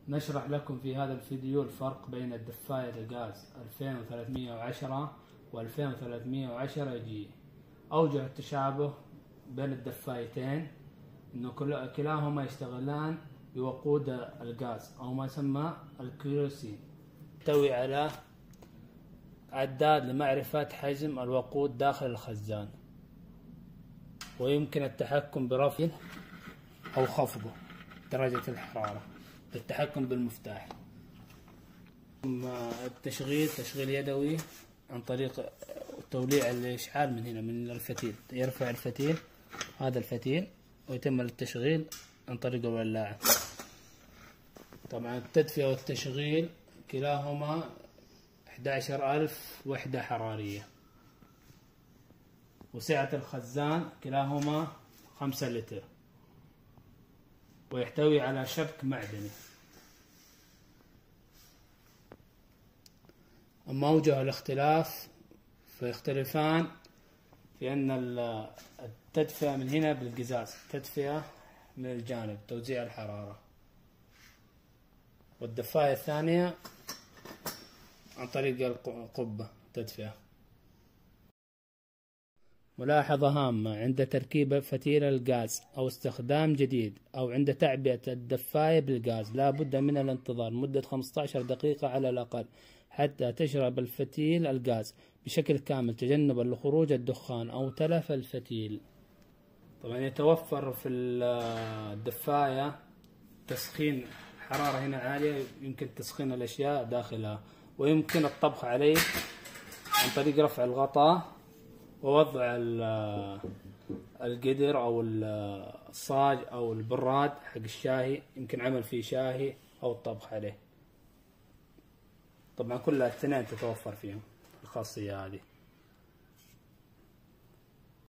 نشرح لكم في هذا الفيديو الفرق بين الدفاية الغاز 2310 و 2310 جي. أوجه التشابه بين الدفايتين إنه كلاهما يشتغلان بوقود الغاز أو ما يسمى الكيروسين. يحتوي على عداد لمعرفة حجم الوقود داخل الخزان، ويمكن التحكم برفعه أو خفضه درجة الحرارة بالتحكم بالمفتاح. التشغيل تشغيل يدوي عن طريق توليع الإشعال من هنا من الفتيل. يرفع الفتيل، هذا الفتيل، ويتم التشغيل عن طريق الولاعة. طبعا التدفئة والتشغيل كلاهما 11,000 وحدة حرارية، وسعة الخزان كلاهما 5 لتر، ويحتوي على شبك معدني. أما أوجه الاختلاف فيختلفان في أن التدفئة من هنا بالقزاز، التدفئة من الجانب توزيع الحرارة، والدفاية الثانية عن طريق القبة تدفئة. ملاحظة هامة: عند تركيب فتيل الغاز أو استخدام جديد أو عند تعبئة الدفاية بالغاز لا بد من الانتظار مدة 15 دقيقة على الأقل حتى تشرب الفتيل الغاز بشكل كامل تجنبا لخروج الدخان أو تلف الفتيل. طبعا يتوفر في الدفاية تسخين حرارة هنا عالية، يمكن تسخين الأشياء داخلها، ويمكن الطبخ عليه عن طريق رفع الغطاء ووضع القدر أو الصاج أو البراد حق الشاهي، يمكن عمل فيه شاهي أو الطبخ عليه. طبعا كلها الاثنين تتوفر فيهم الخاصية هذه.